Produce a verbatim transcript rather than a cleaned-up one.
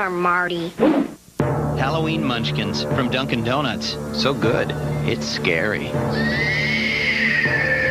are, Marty. Halloween munchkins from Dunkin Donuts. So good, it's scary.